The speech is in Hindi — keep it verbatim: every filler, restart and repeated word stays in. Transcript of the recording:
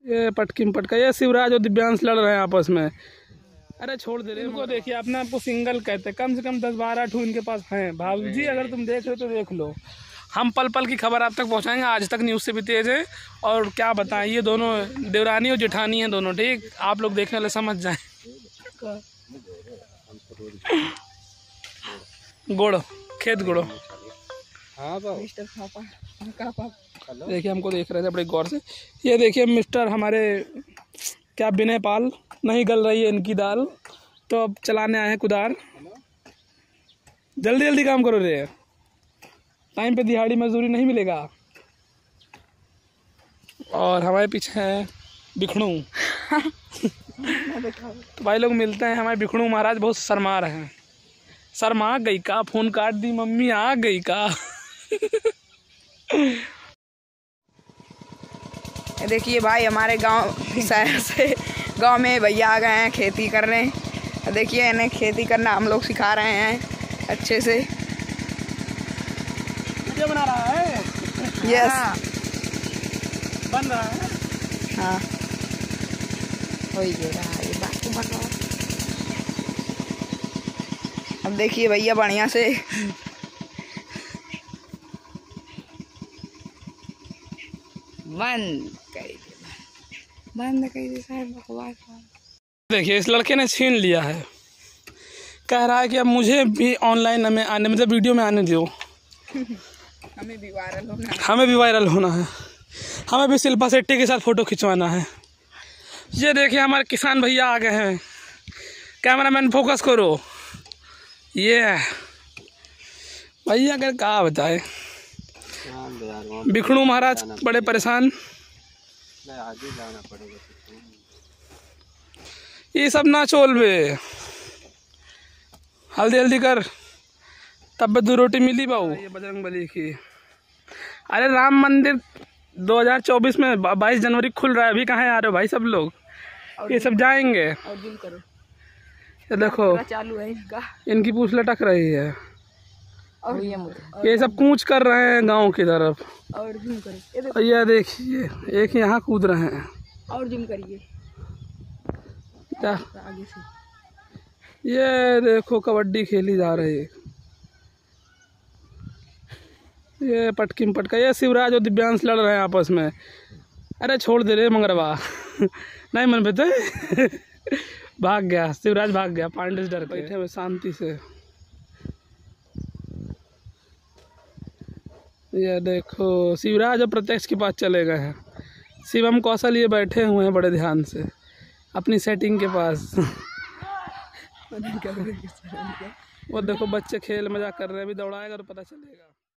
ये पटकी में पटका, ये शिवराज और दिव्यांश लड़ रहे हैं आपस में। अरे छोड़ दे रहे इनको। देखिए अपने आपको सिंगल कहते हैं, कम से कम दस बारह ठू इनके पास हैं। भाभी जी अगर तुम देख रहे हो तो देख लो। हम पल पल की खबर आप तक पहुंचाएंगे, आज तक न्यूज़ से भी तेज है। और क्या बताएं, ये दोनों देवरानी और जेठानी हैं दोनों, ठीक। आप लोग देखने वाले समझ जाएं। गुड़ खेत गुड़ो। देखिए हमको देख रहे थे बड़े गौर से। ये देखिए मिस्टर हमारे क्या विनय पाल, नहीं गल रही है इनकी दाल, तो अब चलाने आए हैं कुदार। जल्दी जल्दी काम करो रे, टाइम पे दिहाड़ी मजदूरी नहीं मिलेगा। और हमारे पीछे है बिखड़ू। तो भाई लोग मिलते हैं, हमारे बिखड़ू महाराज बहुत शर्मा रहे हैं। शर्मा गई का, फोन काट दी मम्मी आ गई का। देखिए भाई हमारे गांव शहर से गांव में भैया आ गए हैं खेती करने। देखिए इन्हें खेती करना हम लोग सिखा रहे हैं अच्छे से। वीडियो बना रहा है। यस हाँ। बन रहा है। हाँ हो ही रहा है ये बात बन रहा। अब देखिए भैया बढ़िया से बंद कर दे, बंद कर दे साहब बकवास। देखिए इस लड़के ने छीन लिया है, कह रहा है कि अब मुझे भी ऑनलाइन हमें आने, मतलब वीडियो में आने दो। हमें भी वायरल होना है। हमें भी वायरल होना है, हमें भी शिल्पा शेट्टी के साथ फ़ोटो खिंचवाना है। ये देखिए हमारे किसान भैया आ गए हैं। कैमरामैन फोकस करो। ये भैया अगर क्या बताए, बिखड़ू महाराज बड़े परेशान। ये सब ना चोल बे, हल्दी हल्दी कर तब दो रोटी मिली बाऊ। ये बजरंग बली की। अरे राम मंदिर दो हज़ार चौबीस में बाईस जनवरी खुल रहा है, अभी कहाँ आ रहे हो भाई सब लोग। ये सब जाएंगे। और जूम करो, ये देखो चालू है इनका, इनकी पूछ लटक रही है। और ये, और ये सब कूच कर रहे हैं गांव की तरफ। और जूम करो, और ये देखिए एक यहाँ कूद रहे हैं। और जूम करिए क्या आगे से। ये देखो कबड्डी खेली जा रही है। ये पटकी में पटका, ये शिवराज और दिव्यांश लड़ रहे हैं आपस में। अरे छोड़ दे रे मंगरवा। नहीं मन पे तो भाग गया शिवराज, भाग गया पांडे से डर के। बैठे हुए शांति से। ये देखो शिवराज और प्रत्यक्ष के पास चले गए हैं। शिवम कौशल ये बैठे हुए हैं बड़े ध्यान से अपनी सेटिंग के पास। वो देखो बच्चे खेल मजाक कर रहे हैं, अभी दौड़ाएगा तो पता चलेगा।